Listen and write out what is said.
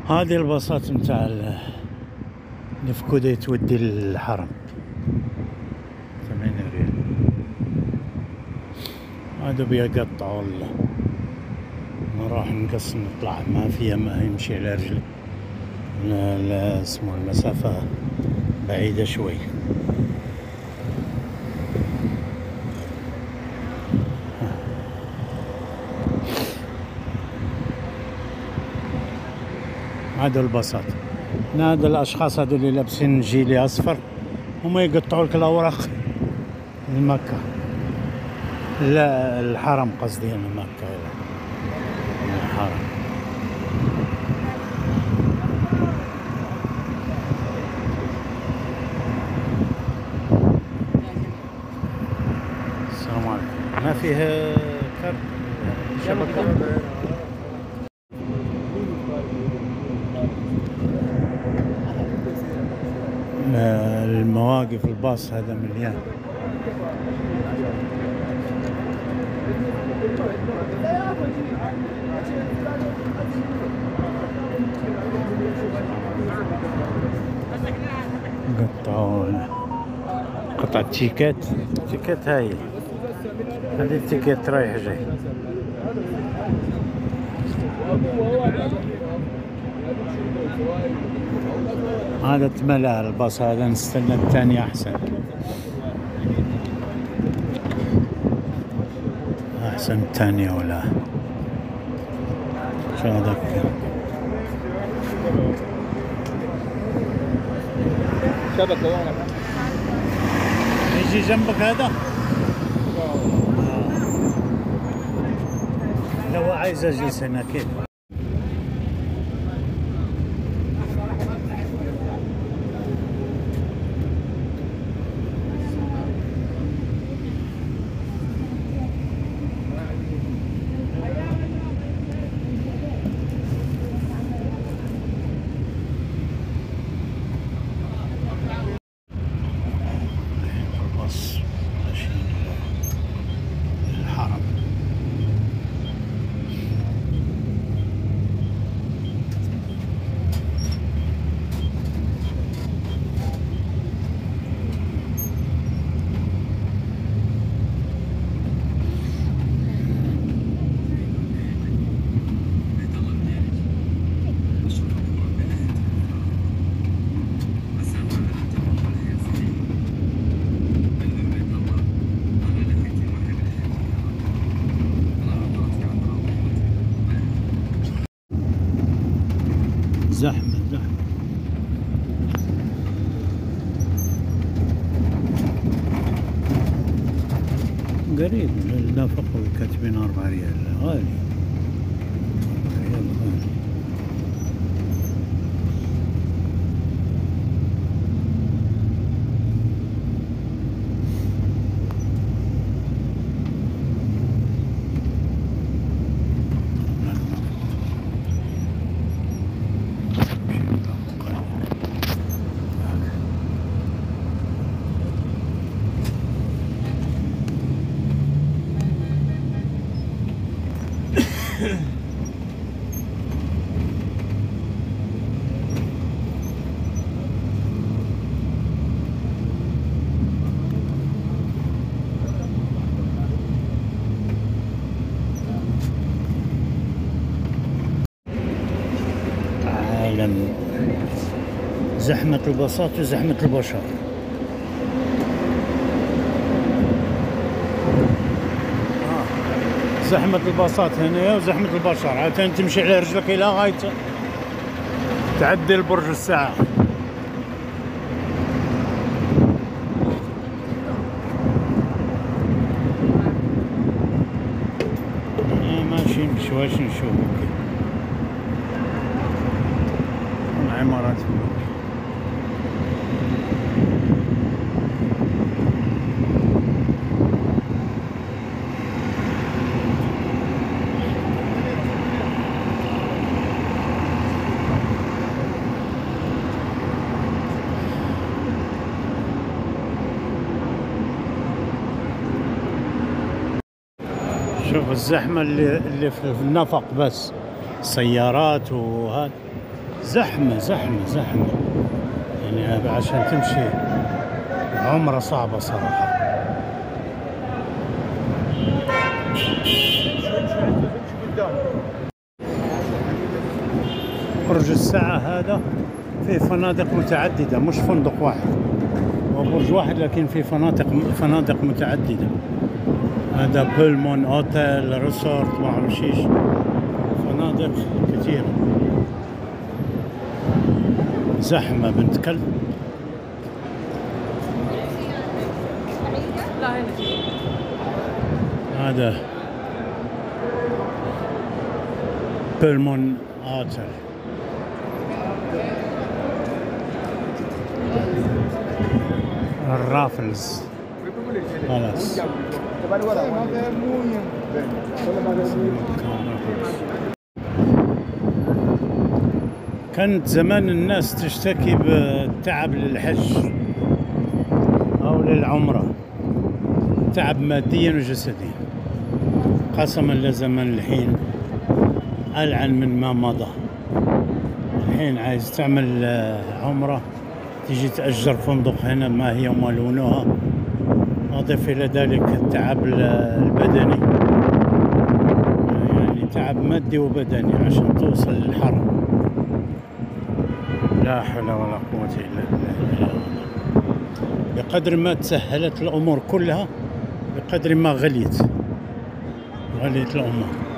هذه الباصات متاع اللي في كودي تودي الحرم 8 ريال. هذا بيقطعوا ما راح نقص نطلع، ما فيها، ما يمشي على رجلي. لا اسمه المسافة بعيدة شوي. هذول الباصات، هذا الاشخاص هذول اللي لابسين جيلي اصفر هم يقطعوا لك الاوراق لمكة، لا الحرم قصدي، انا مكة الحرم. السلام عليكم. ما فيه كارت شبكة؟ المواقف الباص هذا مليان. قطعوا قطع التيكات. التيكات هاي، هذه التيكات رايح جاي. هذا تملى الباص هذا، نستنى الثاني احسن. احسن الثانية ولا شو هذاك؟ شبكة وانا يجي جنبك هذا؟ لو عايز اجلس هنا كيف؟ زحمة قريب النفق كاتبين 4 ريال، غالي. 4 ريال غالي. زحمة الباصات وزحمة البشر. زحمة الباصات هنا وزحمة البشر، عاد تمشي على رجلك إلى غاية تعدي البرج الساعة. ماشي بشويش نشوف العمارات. شوف الزحمة اللي في النفق، بس سيارات وهذا. زحمة زحمة زحمة، يعني عشان تمشي عمرة صعبة صراحة. برج الساعة هذا فيه فنادق متعددة، مش فندق واحد، هو برج واحد لكن فيه فنادق متعددة. هذا بولمون اوتيل ريسورت ما شيش، فنادق كثيرة. زحمة بنت كلب. هذا بولمون اوتيل. الرافلز خلاص. كانت زمان الناس تشتكي بالتعب للحج أو للعمرة، تعب ماديا وجسديا. قسما لزمن الحين ألعن من ما مضى. الحين عايز تعمل عمرة تيجي تأجر فندق هنا ما هي يمالونها، أضف إلى ذلك التعب البدني، يعني تعب مادي وبدني عشان توصل للحرم. لا حول ولا قوة إلا بالله. بقدر ما تسهلت الأمور كلها بقدر ما غليت الأمور.